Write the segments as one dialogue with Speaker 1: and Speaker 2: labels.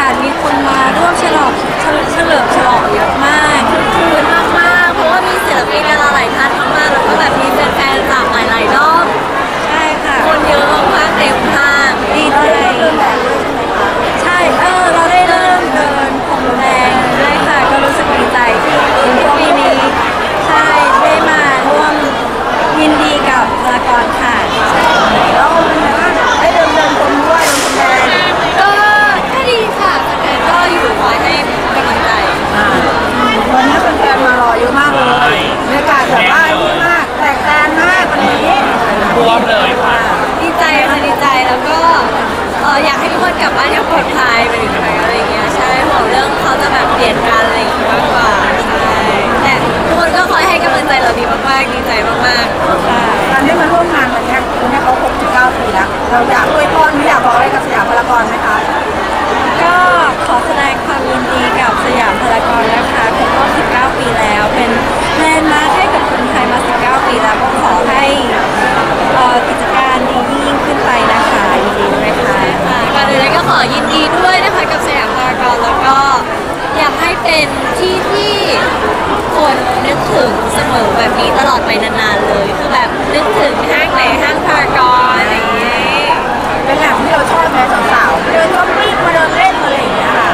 Speaker 1: ศมีคนมาร่วมฉลองเฉลิมฉลองเยอะมาก
Speaker 2: คืนมากๆเพราะว่ามีศิลปินดาราหลายท่านมากๆแล้วก็แบบมีแฟนๆจากหลายๆรอบ
Speaker 1: ใช่ค่ะ
Speaker 2: คนเยอะมากเต็มห้าง
Speaker 1: ดีใจใช่เราได้เริ่มเดินพรมแดงได้ค่ะก็รู้สึกดีใจที่ปีนี้ใช่ได้มาร่วมยินดีกับพารากอนค่ะ
Speaker 2: แล้วเป็นไงบ้างได้เดินพรมด้วยเดินพรมแดงก็ดีค่ะแฟนๆก็อยู่คอยให้กำลังใจ
Speaker 3: วันนี้แฟนๆมารอเยอะมากเลยบรรยากาศแบบว่าดีมากแตกต่างมากวันนี้
Speaker 4: รวมเลยค่ะ
Speaker 2: ดีใจค่ะดีใจแล้วก็อยากให้ทุกคนกลับบ้านอย่างปลอดภัยไปถึงไหนอะไรเงี้ยใช่ห่วงเรื่องเขาจะแบบเปลี่ยนกันอะไรอย่างงี้มากกว่าใช่แต่ทุกคนก็คอยให้กำลังใจเราดีมากๆดีใจมากๆ
Speaker 3: การได้มาร่วมงานวันนี้เขา69 ปีแล้วเราอยากอวยพรอยากบอกอะไรกับสยามพารากอนไหมคะ
Speaker 1: ก็ขอแสดงความยินดีกับสยามพารากอนนะคะครบรอบ19 ปีแล้วเป็นแลนด์มาร์คให้กับคนไทยมา19 ปีแล้วก็ขอให้กิจการดียิ่งขึ้นไปนะคะยินดีด้วยค่ะ
Speaker 2: ก่อนอื่นก็ขอยินดีด้วยนะคะกับสยามพารากอนแล้วก็อยากให้เป็นที่ที่คนนึกถึงเสมอแบบนี้ตลอดไปนานๆเลยคือแบบนึกถึงห้างไหนห้างพารากอนอะไรอย่างเงี้ย
Speaker 3: เป็นแหล่งที่เราชอบแม่สาวๆเดินช้อปปิ้งมาเดินเล่นอะไรอย่างเงี้ยค่ะ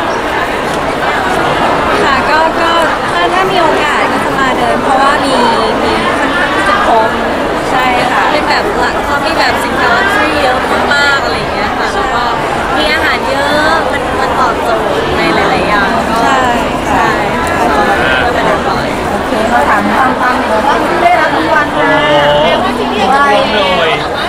Speaker 1: ค่ะก็ถ้ามีโอกาสก็จะมาเดินเพราะว่ามีค่อนข้างที่จะครบใช่ค่ะ
Speaker 2: เป็นแบบหลักเขามีแบบสินค้าที่เยอะมากๆอะไรอย่างเงี้ยค่ะแล้วก็มีอาหารเยอะมันตอบโจทย์ในหลายๆอย่างก็
Speaker 1: ใช่
Speaker 2: ก็ไปเดินบ่อย
Speaker 3: โอเคเราถามฟังๆเลยว่าได้รับรางวัลมาแปลว่าที่นี่
Speaker 4: รวมเลย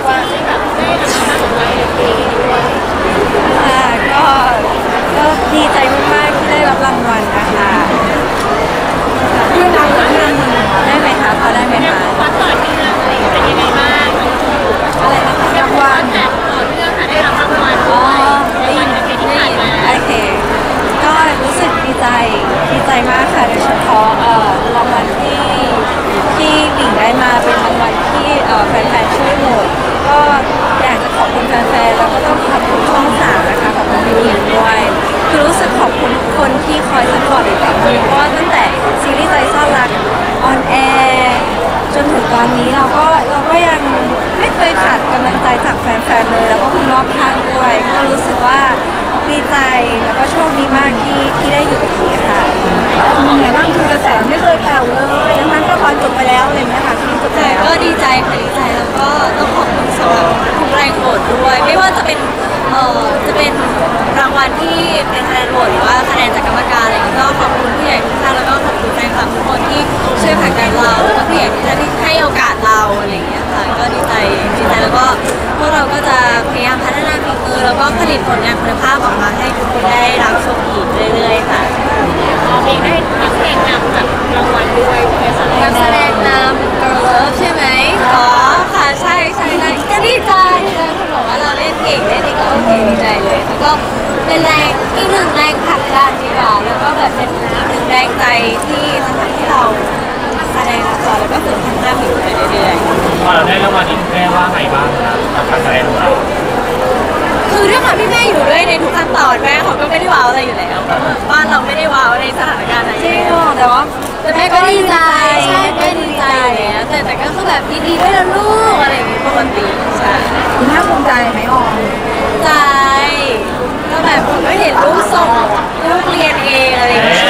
Speaker 1: ก็ดีใจมากๆที่ได้รับรางวัลนะคะ
Speaker 3: เรื่องรางวัล
Speaker 1: ได้ไหมคะพอได้ไหมคะ
Speaker 2: วัดต่อเนื่องอะไรเป็นยังไงบ้าง
Speaker 1: อะไรนะคะ
Speaker 3: รางวัล
Speaker 2: ต่อเนื่องค่ะได้รับรางวัล
Speaker 1: ได้ยินโอเคก็รู้สึกดีใจมากค่ะโดยเฉพาะรางวัลที่หลิงได้มาเป็นรางวัลที่แฟนๆช่วยโหวตก็อยากจะขอบคุณแฟนๆแล้วก็ต้องขอบคุณช่อง3นะคะขอบคุณพี่หลิงด้วยคือรู้สึกขอบคุณทุกคนที่คอยซัพพอร์ตหลิงเพราะว่าตั้งแต่ซีรีส์ใจซ่อนรักออนแอร์จนถึงตอนนี้เราก็ยังไม่เคยขาดกำลังใจจากแฟนๆเลยแล้วก็คุณรอบข้างด้วยก็รู้สึกว่าดีใจแล้วก็โชคดีมากที่ได้อยู่ตรงนี้ค่ะ
Speaker 3: ยังไงบ้างคือกระแสไม่เคยแผ่วเลยดังนั้นก็พอจบไปแล้วอะไรเงี้ยค่ะที่จบแล้ว
Speaker 2: ก็ดีใจค่ะดีใจแล้วก็ต้องขอบคุณสำหรับทุกแรงโหวตด้วยไม่ว่าจะเป็นรางวัลที่เป็นคะแนนโหวตหรือว่าคะแนนจากกรรมการอะไรก็ขอบคุณผู้ใหญ่ทุกท่านแล้วก็ขอบคุณแฟนคลับทุกคนที่ช่วยผลักดันเราแล้วก็ผู้ใหญ่ทุกท่านที่ให้โอกาสเราอะไรอย่างเงี้ยค่ะก็ดีใจแล้วก็พวกเราก็จะพยายามพัฒนาฝีมือแล้วก็ผลิตผลงานคุณภาพออกมาให้ทุกคนได้รับชมอีกเรื่อยๆค่ะ
Speaker 5: เองได้นักแสดงนำจากรางวัลด้วย
Speaker 2: นักแสดงนำ Girl Love ใช่ไหมอ๋อค่ะใช่ก็ดีใจคุณบอกว่าเราเล่นเก่งได้ดีก็โอเคดีใจเลยแล้วก็เป็นแรงอีกหนึ่งแรงผลักดันดีกว่าแล้วก็แบบเป็นอีกหนึ่งแรงใจที่จะทำให้เราแสดงละครแล้วก็ฝึกทำหน้าผิวไปเรื่อย
Speaker 4: ๆพอเราได้รางวัลนี้แม่ว่าไงบ้างครับกับการแสดงของเรา
Speaker 2: คือด้วยความที่แม่อยู่ด้วยในทุกขั้นตอนแม่เขาก็ไม่ได้ว้าวอะไรอยู่แล้วบ้านเราไม่ได้ว้าวในสถานการณ์ไหน
Speaker 1: จริงแต่ว่า
Speaker 2: แม่ก็ดีใจใช่แม่ดีใจแล้วแต่ก็คือแบบดีด้วยนะลูกอะไรอย่างงี้ปกติใช่
Speaker 3: คุณแม่ภูมิใจไหมออม
Speaker 2: ใจก็แบบผมก็เห็นลูกส่งลูกเรียนเองอะไรอย่างเงี้ย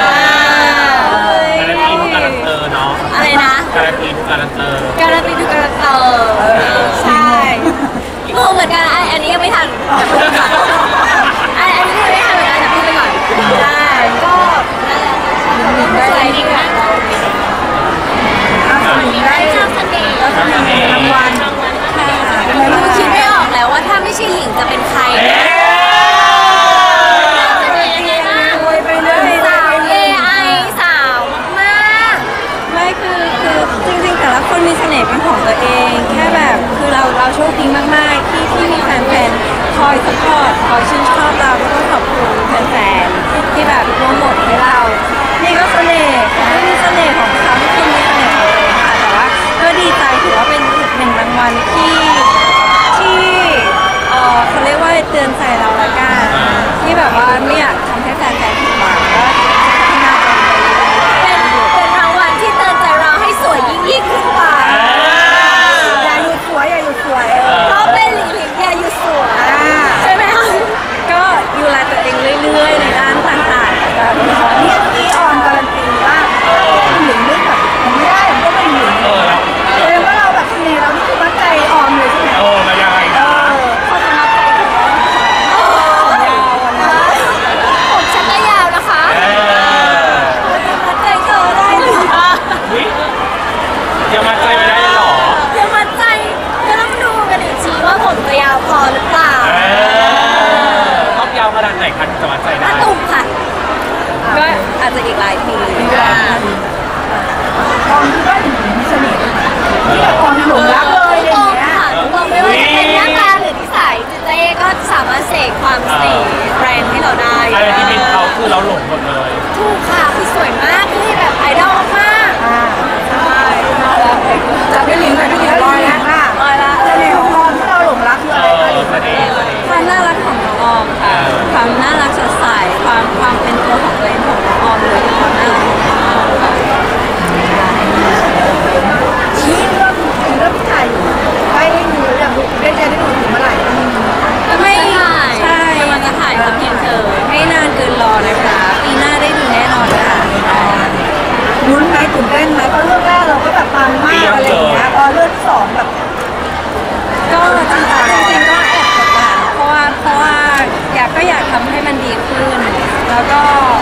Speaker 4: การันตีทุกการันเตอร์เนาะ
Speaker 2: อะไรนะ
Speaker 4: การันตีทุกการันเตอร์
Speaker 2: ใช่งงเหมือนกันอันนี้ยังไม่ทันอันนี้ยังไม่ทันเหมือนกันแต่พูดไปก่อนใช่ก็สวยดีค่ะ
Speaker 3: รางวัล
Speaker 2: คือคิดไม่ออกแล้วว่าถ้าไม่ใช่หลิงจะเป็นใครสาว AI สาวมาก
Speaker 1: ไม่คือจริงๆแต่ละคนมีเสน่ห์เป็นของตัวเองแค่แบบคือเราโชคดีมากๆที่มีแฟนๆคอยซัพพอร์ตตัวของตัวเองของน้องออมเลยตอนนั้น
Speaker 3: นี่เรื่องที่ถ่ายอยู่ไปดูอย่างดูได้ดูถึงเมื่อไหร่
Speaker 1: ไม่ใช่
Speaker 2: กำลังจะถ่ายกับเพียงเธอ
Speaker 1: ไม่นานเกินรอนะคะปีหน้าได้ดูแน่นอนค่ะ
Speaker 3: ลุ้นไหมตื่นเต้นไหมเพราะเรื่องแรกเราก็แบบปังมากอะไรอย่างเงี้ยพอเรื่องที่สองแบบ
Speaker 1: ก็จริงๆก็แอบกดดันเพราะว่าอยากทำให้มันดีขึ้น แล้วก็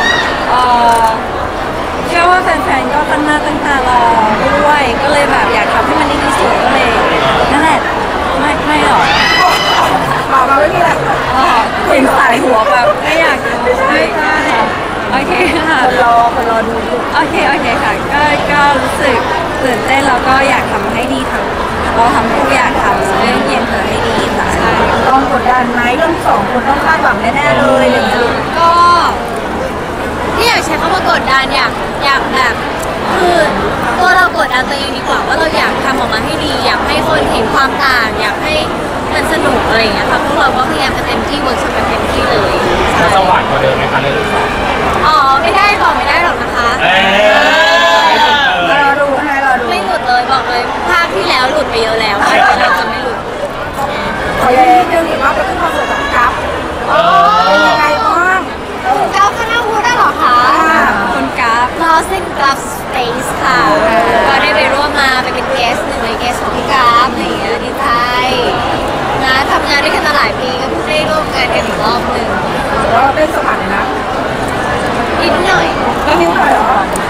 Speaker 1: เชื่อว่าแฟนๆก็ตั้งหน้าตั้งตารอด้วยก็เลยแบบอยากทำให้มันดีที่สุดก็เลยนั่นแหละไม่หรอก
Speaker 3: บอกมาไม่มีอะไร
Speaker 1: เห็นสายหัวแบบไม่อยากดูไม่ได้โอเคค่ะ
Speaker 3: คนรอดู
Speaker 1: โอเคค่ะก็รู้สึกตื่นเต้นแล้วก็อยากทำให้ดีทั้งเราทำทุกอย่างทำเรื่องเย็นเธอให้ดีค่ะ
Speaker 3: ต้องกดดันไหมเรื่องที่สองคนต้องคาดหวังแน่ๆเลยอะไรอย่างเงี้ย
Speaker 2: ก็ที่อยากใช้คำว่ากดดันอยากแบบคือตัวเรากดดันตัวเองดีกว่าว่าเราอยากทำออกมาให้ดี อยากให้คนเห็นความต่างอยากให้มันสนุกอะไรอย่างเงี้ยค่ะพวกเราก็พยายามจะเต็มที่เวิร์กช็อปกันเต็มที่เลยใช่
Speaker 4: สว่างกว่าเดิมไหมคะเรื่องที่สอง
Speaker 2: อ๋อไม่ได้บอกไม่ได้หรอกนะคะ
Speaker 3: รอดูให้รอดู
Speaker 2: ไม่หลุดเลยบอกเลยภาคที่แล้วหลุดไปเยอะแล้วภาคที่แล้วจะไม่หลุด
Speaker 3: ขออย่างนี้เรื่องนี้ว่าเป็นคอนเสิร์ตของกัฟเป็นยังไงบ้าง
Speaker 2: เก้าคณะพูดได้หรอคะ
Speaker 1: คุณกราฟ
Speaker 2: Lost in Glove Space ค่ะก็ได้ไปร่วมมาไปเป็นเกสหนึ่งในเกสของพี่กราฟอะไรอย่างเงี้ยดีใจนะทำงานด้วยกันมาหลายปีก็เพิ่งได้ร่วมงานกันอีกรอบหนึ่ง
Speaker 3: เราเป็นสมัครนะ
Speaker 2: นิดหน่อย
Speaker 3: ก็นิดหน่อยเหรอ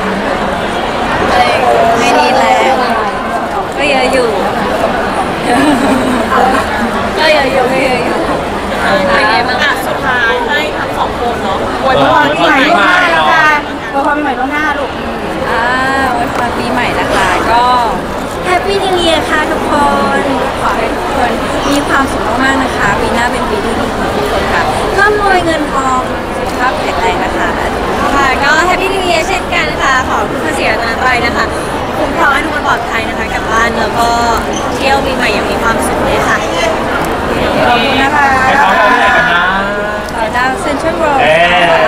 Speaker 1: ไม่ดีแล้วก็เยอะอยู่ก็เยอะอยู่
Speaker 2: เป็นไงบ้างอ่ะสุดท้ายให้ทั้งสองคนเนาะ
Speaker 3: อวยพรปีใหม่ล่วงหน้าแล้วกันอวยพรปีใหม่ล่วงหน้าลูก
Speaker 1: วันพรปีใหม่นะคะก็แฮปปี้นิวเยียร์ค่ะทุกคนขอให้ทุกคนมีความสุขมากๆนะคะปีหน้าเป็นปีที่ดีของทุกคนค่ะร่ำรวยเงินทองสุขภาพแข็งแรงนะคะ
Speaker 2: ค่ะก็แฮปปี้นิวเยียร์เช่นกันค่ะขอคุณพระศรีรัตนตรัยนะคะคุ้มครองให้ทุกคนปลอดภัยนะคะกลับบ้านแล้วก็เที่ยวปีใหม่อย่างมีความสุขเลยค่ะ
Speaker 3: ขอบคุณนะคะ
Speaker 4: ไปท้องเราที่ไหนกันนะ
Speaker 1: ดาวเซ็นทรัลโร
Speaker 4: เอ๊
Speaker 1: ด